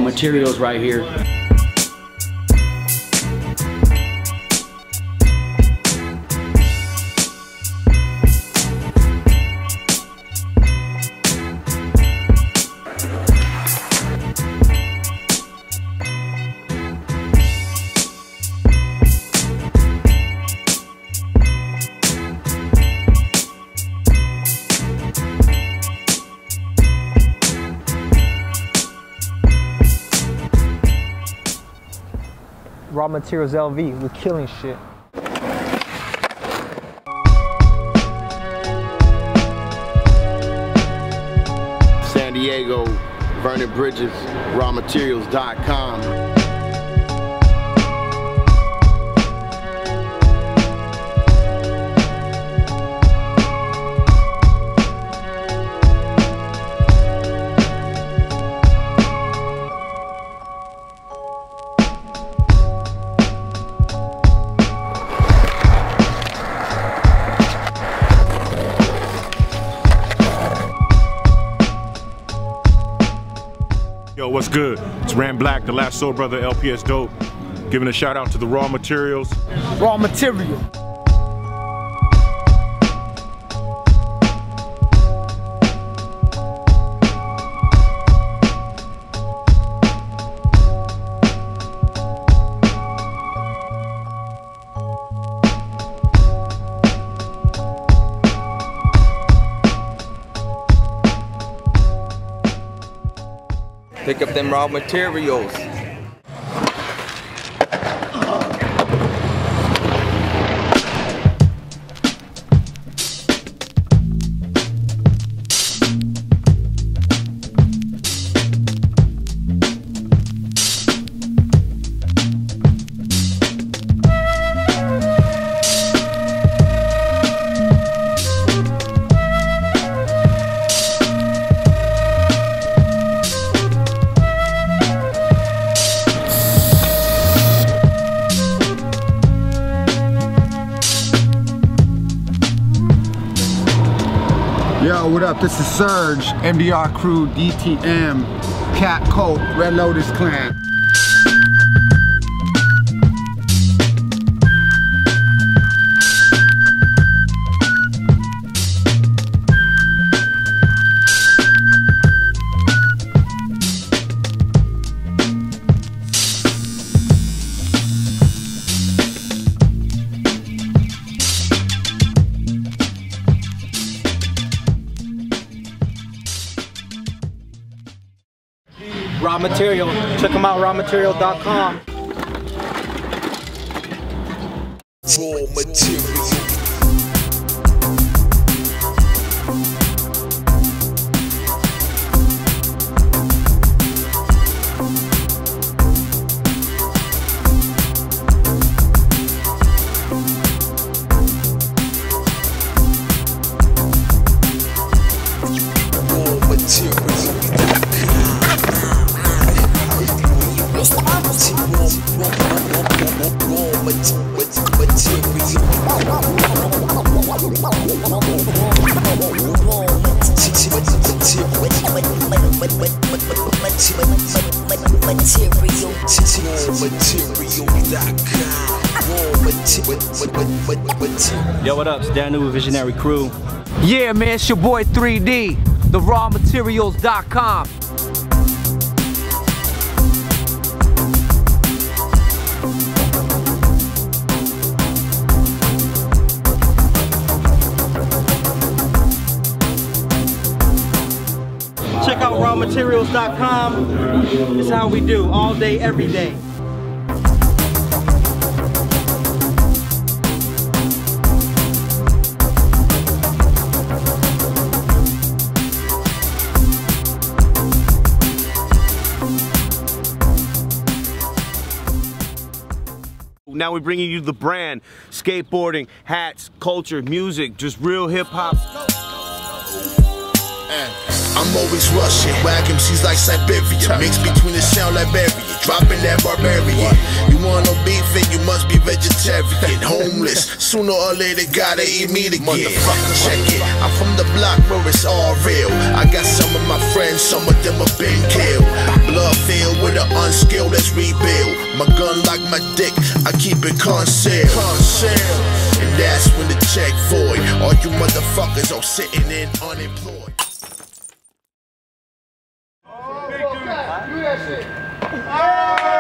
Raw Materials right here. Raw Materials LV, we're killing shit. San Diego, Vernon Bridges, rawmaterials.com. Yo, what's good? It's Ram Black, the Last Soul Brother, LPS Dope. Giving a shout out to the Raw Materials. Raw Material. Pick up them raw materials. Yo, what up? This is Surge, MDR Crew, DTM, Cat Colt, Red Lotus Clan. Raw Material. Check them out, rawmaterial.com. Raw Material. Yo, what up? It's Daniel with Visionary Crew. Yeah, man, it's your boy 3D, the rawmaterials.com. Check out rawmaterials.com. It's how we do, all day, every day. Now we're bringing you the brand, skateboarding, hats, culture, music, just real hip hop. I'm always rushing, whack MCs like Siberia. Mix between the sound Liberian, dropping that barbarian. You want no beef and you must be vegetarian. Homeless, sooner or later gotta eat meat again. Motherfucker, check it, I'm from the block where it's all real. I got some of my friends, some of them have been killed. Blood filled with the unskilled, let's rebuild. My gun like my dick, I keep it concealed. And that's when the check void. All you motherfuckers are sitting in unemployed. Do that shit.